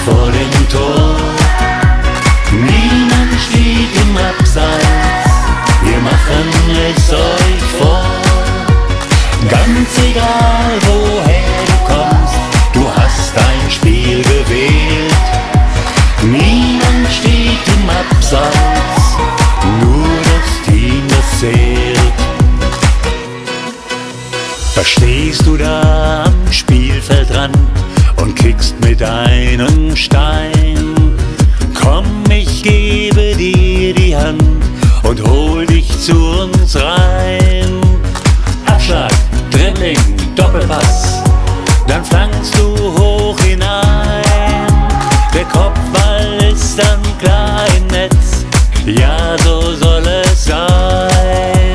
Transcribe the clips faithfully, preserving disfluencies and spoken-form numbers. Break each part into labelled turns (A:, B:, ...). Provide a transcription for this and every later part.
A: vor dem Tor. Niemand steht im Abseits, wir machen es euch vor. Ganz egal woher du kommst, du hast dein Spiel gewählt. Niemand steht im Abseits, nur das Team, das zählt. Da stehst du da am Spielfeldrand und kickst mit einem Stein. Komm, ich gebe dir die Hand und hol dich zu uns rein. Abschlag, Dribbling, Doppelpass, dann flankst du hoch hinein. Der Kopfball ist dann klar im Netz, ja, so soll es sein.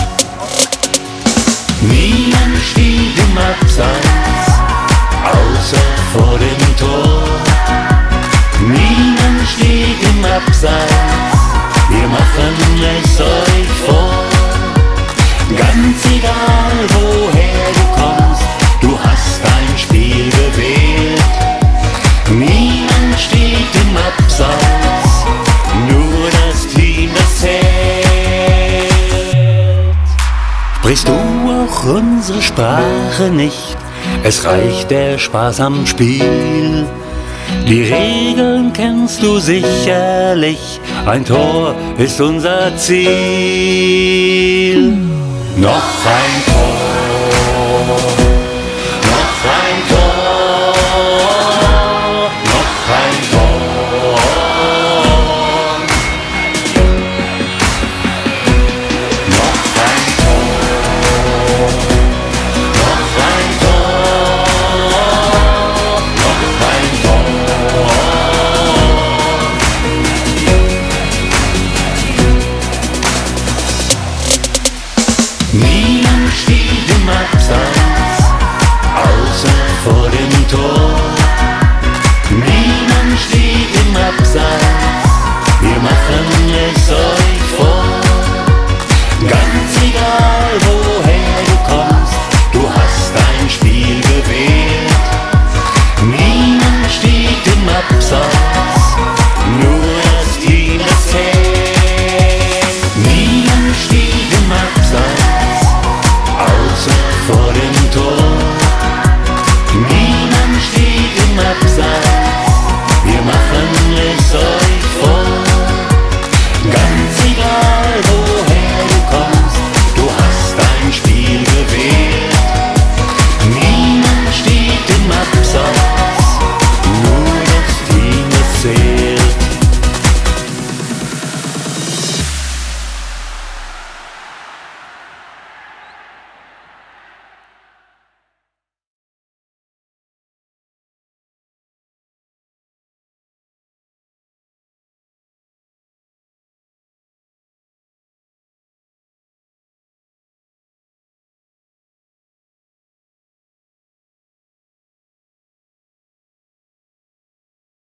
A: Niemand steht im Abseits, außer vor dem Tor. Niemand steht im Abseits, wir machen es euch vor. Ganz egal woher du kommst, du hast dein Spiel gewählt. Niemand steht im Abseits, nur das Team, das zählt. Sprichst du auch unsere Sprache nicht? Es reicht der Spaß am Spiel. Die Regeln kennst du sicherlich, ein Tor ist unser Ziel. Noch ein Tor, noch ein Tor, noch ein Tor. Noch ein Tor, noch ein Tor, noch ein Tor. Niemand steht im Abseits, außer vor dem